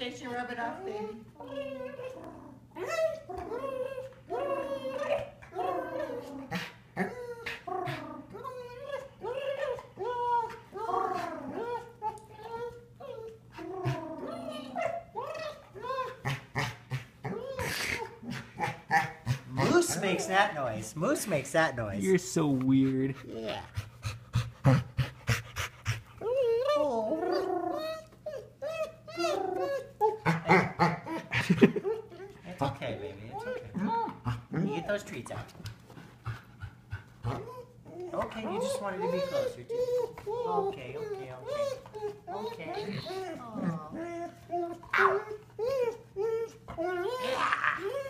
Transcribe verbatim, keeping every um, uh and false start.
case you rub it off, baby. Moose makes that noise. Moose makes that noise. You're so weird. Yeah. It's okay, baby. It's okay. You get those treats out. Okay, you just wanted to be closer to. Okay, okay, okay. Okay. Aw.